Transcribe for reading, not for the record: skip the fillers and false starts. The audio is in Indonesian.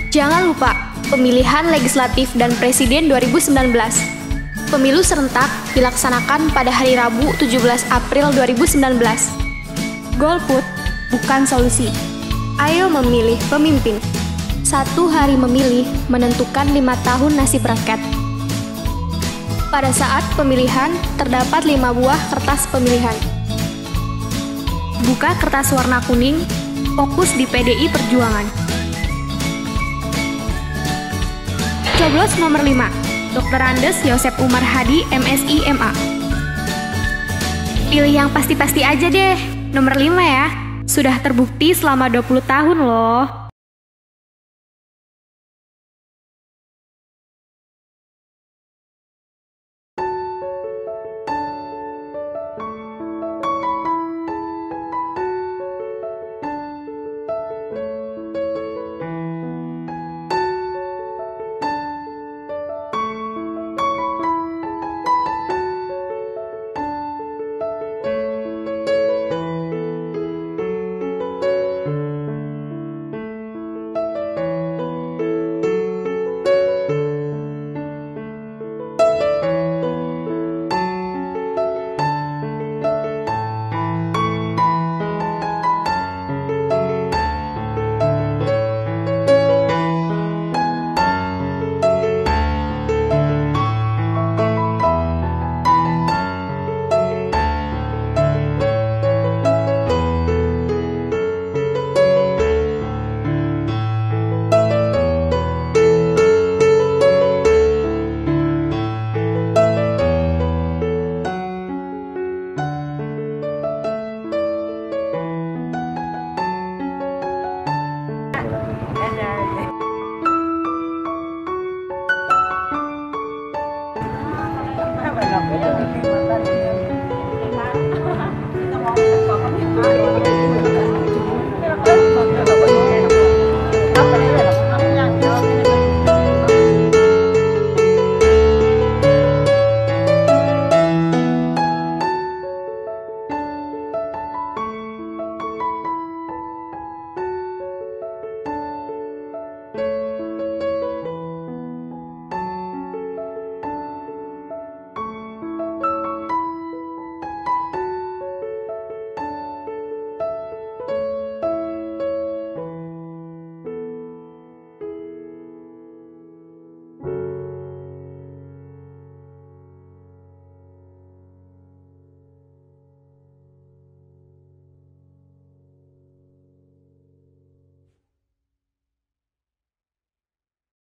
Jangan lupa, pemilihan legislatif dan presiden 2019. Pemilu serentak dilaksanakan pada hari Rabu 17 April 2019. Golput bukan solusi. Ayo memilih pemimpin. 1 hari memilih menentukan 5 tahun nasib rakyat. Pada saat pemilihan, terdapat 5 buah kertas pemilihan. Buka kertas warna kuning, fokus di PDI Perjuangan. Coblos nomor 5, Dr. Andes Yosep Umar Hadi, MSI, MA. Pilih yang pasti-pasti aja deh, nomor 5 ya. Sudah terbukti selama 20 tahun loh. Kita mau